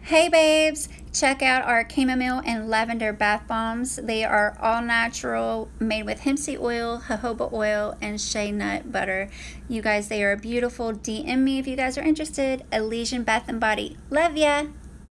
Hey babes, check out our chamomile and lavender bath bombs. They are all natural, made with hemp seed oil, jojoba oil, and shea nut butter. You guys, they are beautiful. DM me if you guys are interested. Elysian Bath and Body. Love ya!